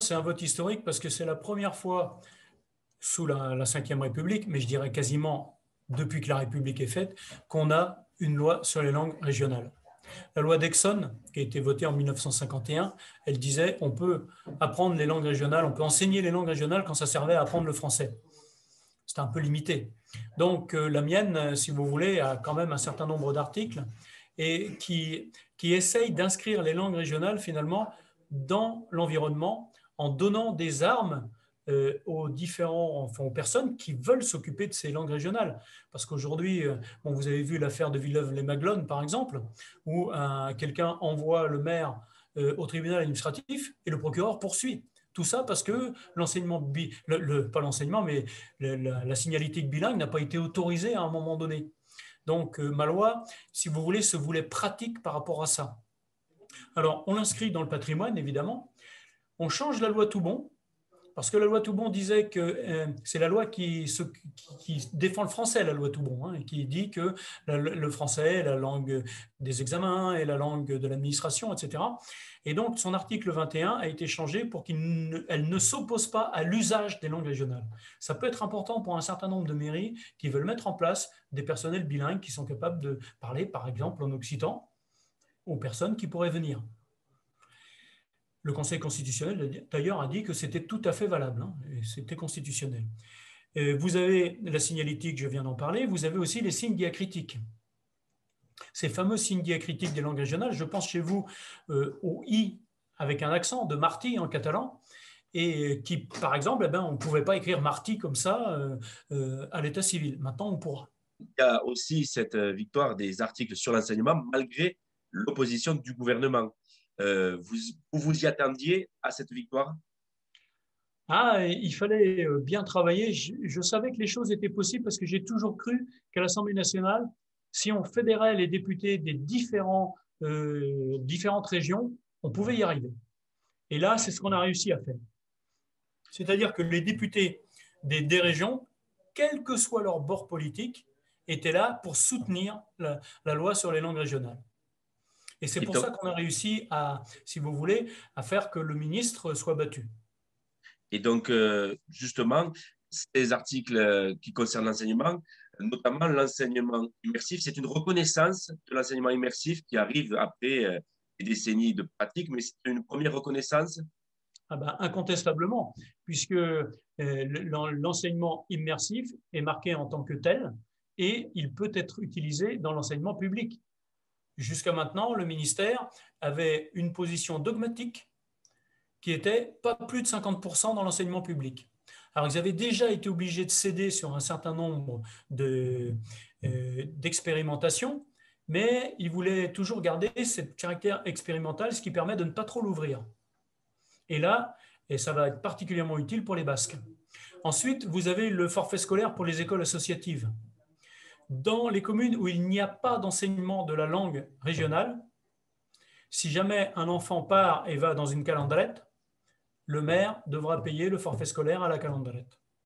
c'est un vote historique parce que c'est la première fois sous la Ve République, mais je dirais quasiment depuis que la République est faite, qu'on a une loi sur les langues régionales. La loi d'Exon, qui a été votée en 1951, elle disait on peut apprendre les langues régionales, on peut enseigner les langues régionales quand ça servait à apprendre le français. C'était un peu limité. Donc la mienne, si vous voulez, a quand même un certain nombre d'articles et qui essayent d'inscrire les langues régionales finalement dans l'environnement en donnant des armes aux personnes qui veulent s'occuper de ces langues régionales. Parce qu'aujourd'hui, bon, vous avez vu l'affaire de Villeneuve-les-Maglones, par exemple, où quelqu'un envoie le maire au tribunal administratif et le procureur poursuit. Tout ça parce que l'enseignement, pas l'enseignement, mais la signalétique bilingue n'a pas été autorisée à un moment donné. Donc, ma loi, si vous voulez, se voulait pratique par rapport à ça. Alors, on l'inscrit dans le patrimoine, évidemment. On change la loi Toubon, parce que la loi Toubon disait que c'est la loi qui défend le français, la loi Toubon, hein, et qui dit que le français est la langue des examens et la langue de l'administration, etc. Et donc, son article 21 a été changé pour qu'elle ne s'oppose pas à l'usage des langues régionales. Ça peut être important pour un certain nombre de mairies qui veulent mettre en place des personnels bilingues qui sont capables de parler, par exemple, en occitan aux personnes qui pourraient venir. Le Conseil constitutionnel, d'ailleurs, a dit que c'était tout à fait valable, hein, et c'était constitutionnel. Vous avez la signalétique, je viens d'en parler, vous avez aussi les signes diacritiques. Ces fameux signes diacritiques des langues régionales, je pense chez vous au i avec un accent de Martí en catalan, et qui, par exemple, eh ben, on ne pouvait pas écrire Martí comme ça à l'état civil. Maintenant, on pourra. Il y a aussi cette victoire des articles sur l'enseignement malgré l'opposition du gouvernement. Vous y attendiez à cette victoire? Ah, il fallait bien travailler. Je savais que les choses étaient possibles parce que j'ai toujours cru qu'à l'Assemblée nationale, si on fédérait les députés des différentes régions, on pouvait y arriver. Et là, c'est ce qu'on a réussi à faire. C'est-à-dire que les députés des régions, quel que soit leur bord politique, étaient là pour soutenir la loi sur les langues régionales. Et c'est Et pour donc, ça qu'on a réussi à, si vous voulez, à faire que le ministre soit battu. justement, ces articles qui concernent l'enseignement, notamment l'enseignement immersif, c'est une reconnaissance de l'enseignement immersif qui arrive après des décennies de pratique, mais c'est une première reconnaissance. Ah ben, incontestablement, puisque l'enseignement immersif est marqué en tant que tel et il peut être utilisé dans l'enseignement public. Jusqu'à maintenant, le ministère avait une position dogmatique qui était pas plus de 50% dans l'enseignement public. Alors, ils avaient déjà été obligés de céder sur un certain nombre d'expérimentations, mais ils voulaient toujours garder ce caractère expérimental, ce qui permet de ne pas trop l'ouvrir. Et là, et ça va être particulièrement utile pour les Basques. Ensuite, vous avez le forfait scolaire pour les écoles associatives. Dans les communes où il n'y a pas d'enseignement de la langue régionale, si jamais un enfant part et va dans une calandrette, le maire devra payer le forfait scolaire à la calandrette.